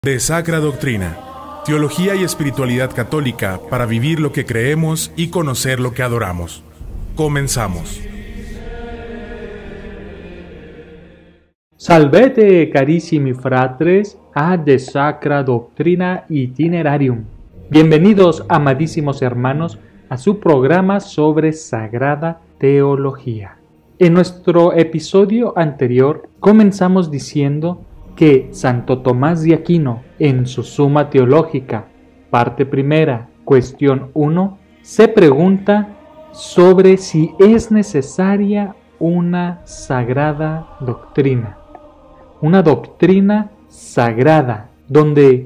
De Sacra Doctrina, teología y espiritualidad católica para vivir lo que creemos y conocer lo que adoramos. Comenzamos. Salvete carissimi fratres a De Sacra Doctrina Itinerarium. Bienvenidos, amadísimos hermanos, a su programa sobre Sagrada Teología. En nuestro episodio anterior comenzamos diciendo que Santo Tomás de Aquino, en su Suma Teológica, parte primera, cuestión 1, se pregunta sobre si es necesaria una sagrada doctrina. Una doctrina sagrada, donde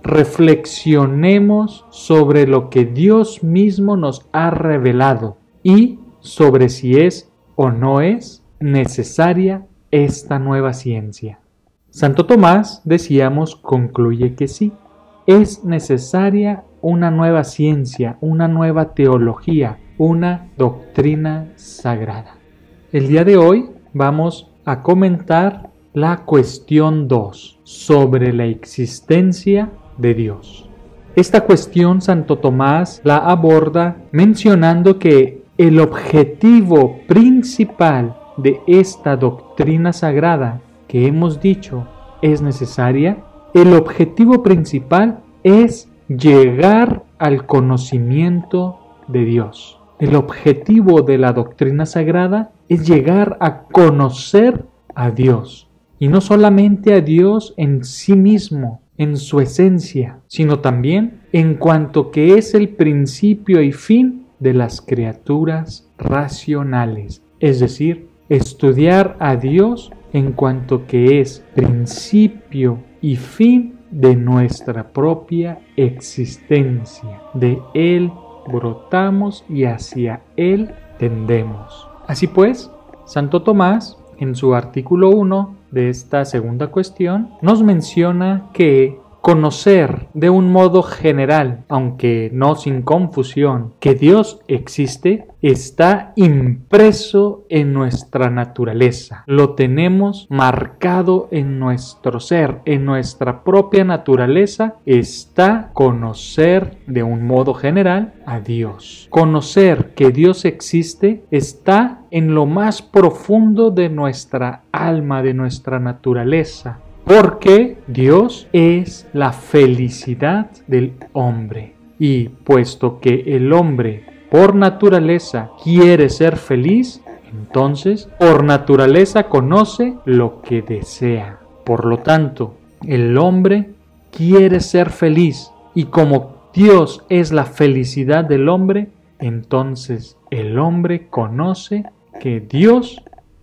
reflexionemos sobre lo que Dios mismo nos ha revelado y sobre si es o no es necesaria esta nueva ciencia. Santo Tomás, decíamos, concluye que sí, es necesaria una nueva ciencia, una nueva teología, una doctrina sagrada. El día de hoy vamos a comentar la cuestión 2 sobre la existencia de Dios. Esta cuestión Santo Tomás la aborda mencionando que el objetivo principal de esta doctrina sagrada que hemos dicho es necesaria, el objetivo principal es llegar al conocimiento de Dios. El objetivo de la doctrina sagrada es llegar a conocer a Dios. Y no solamente a Dios en sí mismo, en su esencia, sino también en cuanto que es el principio y fin de las criaturas racionales. Es decir, estudiar a Dios en cuanto que es principio y fin de nuestra propia existencia. De Él brotamos y hacia Él tendemos. Así pues, Santo Tomás, en su artículo 1 de esta segunda cuestión, nos menciona que conocer de un modo general, aunque no sin confusión, que Dios existe, está impreso en nuestra naturaleza. Lo tenemos marcado en nuestro ser, en nuestra propia naturaleza está conocer de un modo general a Dios. Conocer que Dios existe está en lo más profundo de nuestra alma, de nuestra naturaleza. Porque Dios es la felicidad del hombre. Y puesto que el hombre por naturaleza quiere ser feliz, entonces por naturaleza conoce lo que desea. Por lo tanto, el hombre quiere ser feliz. Y como Dios es la felicidad del hombre, entonces el hombre conoce que Dios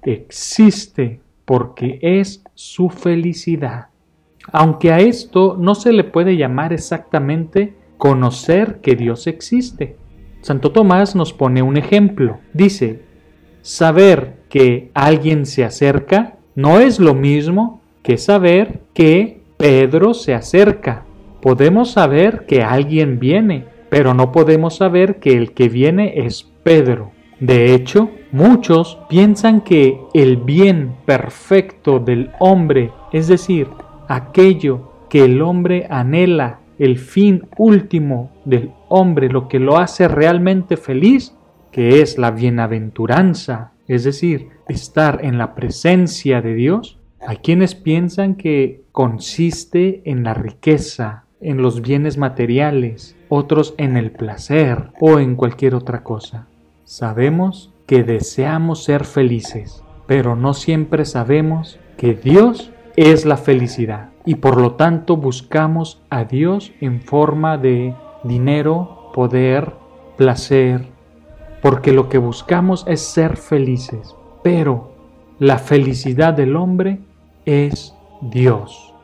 existe porque es su felicidad. Aunque a esto no se le puede llamar exactamente conocer que Dios existe. Santo Tomás nos pone un ejemplo. Dice, saber que alguien se acerca no es lo mismo que saber que Pedro se acerca. Podemos saber que alguien viene, pero no podemos saber que el que viene es Pedro. De hecho, muchos piensan que el bien perfecto del hombre, es decir, aquello que el hombre anhela, el fin último del hombre, lo que lo hace realmente feliz, que es la bienaventuranza, es decir, estar en la presencia de Dios, hay quienes piensan que consiste en la riqueza, en los bienes materiales, otros en el placer o en cualquier otra cosa. Sabemos que deseamos ser felices, pero no siempre sabemos que Dios es la felicidad y por lo tanto buscamos a Dios en forma de dinero, poder, placer, porque lo que buscamos es ser felices, pero la felicidad del hombre es Dios.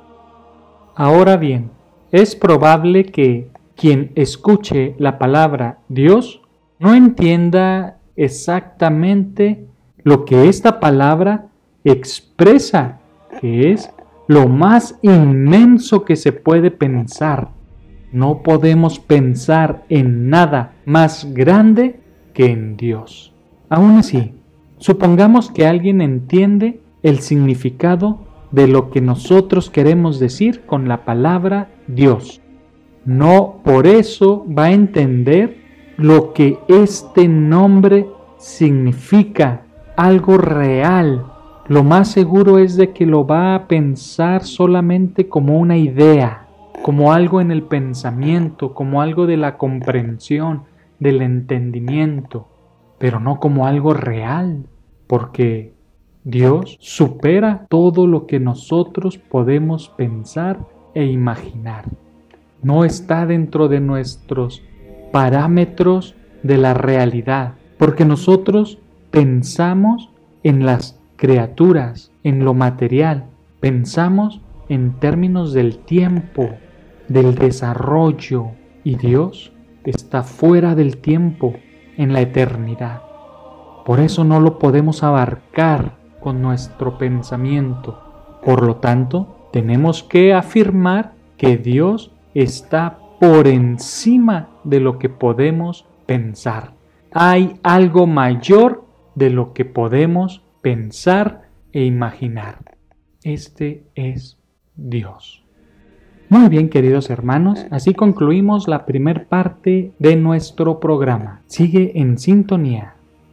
Ahora bien, es probable que quien escuche la palabra Dios no entienda exactamente lo que esta palabra expresa, que es lo más inmenso que se puede pensar. No podemos pensar en nada más grande que en Dios. Aún así, supongamos que alguien entiende el significado de lo que nosotros queremos decir con la palabra Dios. No por eso va a entender lo que este nombre significa, algo real. Lo más seguro es de que lo va a pensar solamente como una idea, como algo en el pensamiento, como algo de la comprensión, del entendimiento, pero no como algo real, porque Dios supera todo lo que nosotros podemos pensar e imaginar. No está dentro de nuestros parámetros de la realidad, porque nosotros pensamos en las criaturas, en lo material, pensamos en términos del tiempo, del desarrollo, y Dios está fuera del tiempo, en la eternidad. Por eso no lo podemos abarcar con nuestro pensamiento. Por lo tanto, tenemos que afirmar que Dios está por encima de lo que podemos pensar. Hay algo mayor de lo que podemos pensar e imaginar. Este es Dios. Muy bien, queridos hermanos, así concluimos la primera parte de nuestro programa. Sigue en sintonía.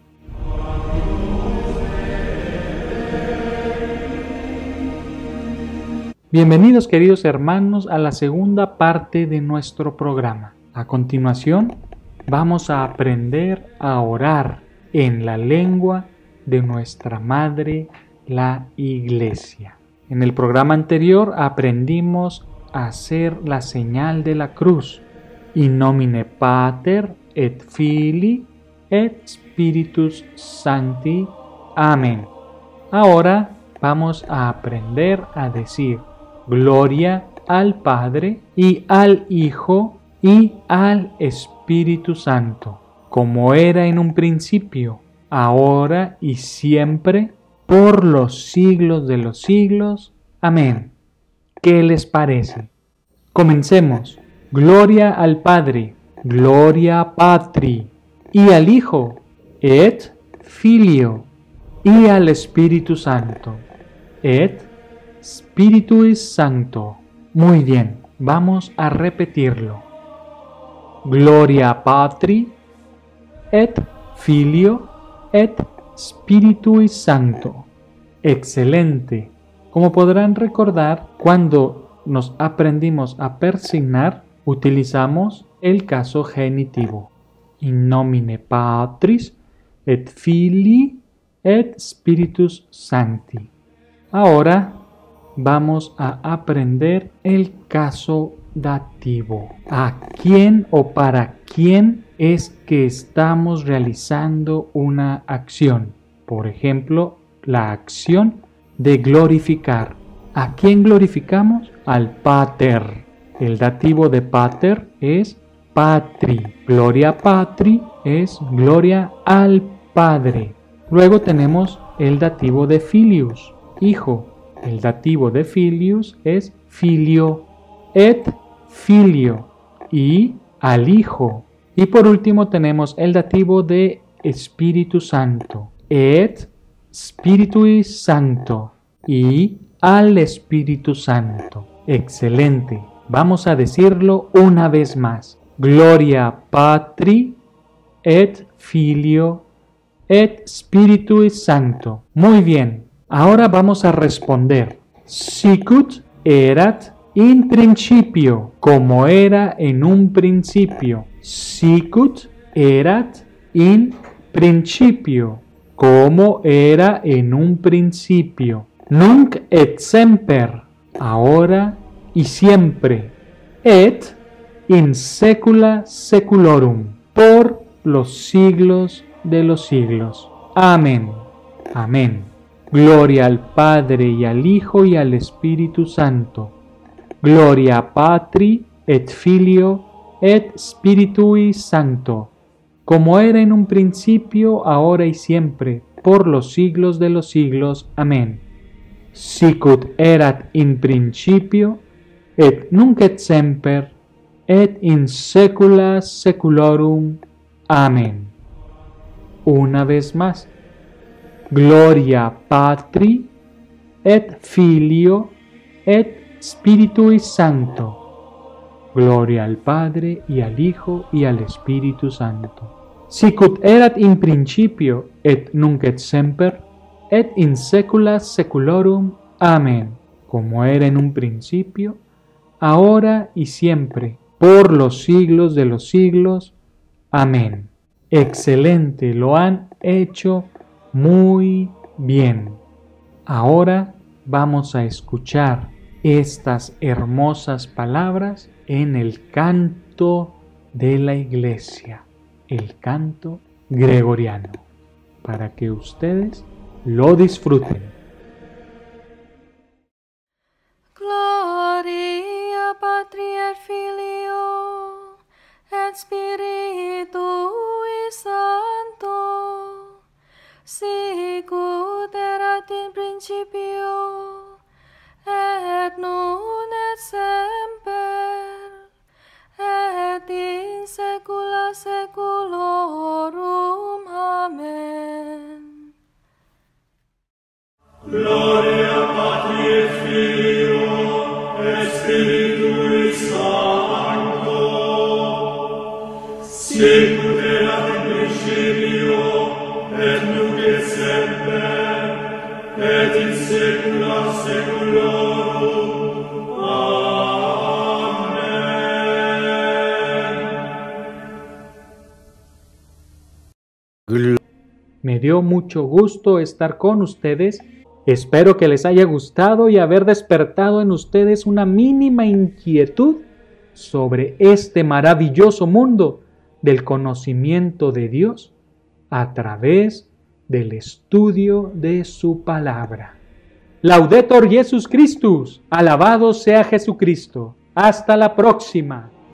Bienvenidos, queridos hermanos, a la segunda parte de nuestro programa. A continuación, vamos a aprender a orar en la lengua de nuestra Madre, la Iglesia. En el programa anterior aprendimos a hacer la señal de la cruz. In nomine Pater et Filii et Spiritus Sancti. Amén. Ahora vamos a aprender a decir gloria al Padre y al Hijo y al Espíritu Santo, como era en un principio, ahora y siempre, por los siglos de los siglos. Amén. ¿Qué les parece? Comencemos. Gloria al Padre, gloria Patri, y al Hijo, et Filio, y al Espíritu Santo, et Spiritus Sancto. Muy bien, vamos a repetirlo. Gloria Patri, et Filio, et Spiritus Sancto. Excelente. Como podrán recordar, cuando nos aprendimos a persignar, utilizamos el caso genitivo. In nomine Patris et Filii et Spiritus Sancti. Ahora vamos a aprender el caso dativo. ¿A quién o para quién es que estamos realizando una acción? Por ejemplo, la acción de glorificar. ¿A quién glorificamos? Al Pater. El dativo de Pater es Patri. Gloria Patri es gloria al Padre. Luego tenemos el dativo de Filius, Hijo. El dativo de Filius es Filio, et Filio, y al Hijo. Y por último tenemos el dativo de Espíritu Santo, et Spiritus Sancto, y al Espíritu Santo. Excelente. Vamos a decirlo una vez más. Gloria Patri et Filio et Spiritus Sancto. Muy bien. Ahora vamos a responder. Sicut erat in principio, como era en un principio. Sicut erat in principio, como era en un principio. Nunc et semper, ahora y siempre. Et in saecula saeculorum, por los siglos de los siglos. Amén. Amén. Gloria al Padre y al Hijo y al Espíritu Santo. Gloria Patri et Filio et Spiritui Sancto, como era en un principio, ahora y siempre, por los siglos de los siglos. Amén. Sicut erat in principio, et nunc et semper, et in saecula saeculorum. Amén. Una vez más. Gloria Patri et Filio et Spiritui Sancto. Gloria al Padre, y al Hijo, y al Espíritu Santo. Sicut erat in principio, et nunc et semper, et in saecula saeculorum. Amén. Como era en un principio, ahora y siempre, por los siglos de los siglos. Amén. Excelente, lo han hecho muy bien. Ahora vamos a escuchar estas hermosas palabras en el canto de la iglesia, el canto gregoriano, para que ustedes lo disfruten. Gloria Patri et Filio et Spiritui Sancto, sicut erat in principio, et nun et semper, et in saecula saeculorum. Amen. Gloria Patri et Filio et Spiritui Sancto, sicut erat in principio, et nunc et semper, et in saecula saeculorum. Amen. Me dio mucho gusto estar con ustedes. Espero que les haya gustado y haber despertado en ustedes una mínima inquietud sobre este maravilloso mundo del conocimiento de Dios a través del estudio de su palabra. Laudetur Jesus Christus, alabado sea Jesucristo. Hasta la próxima.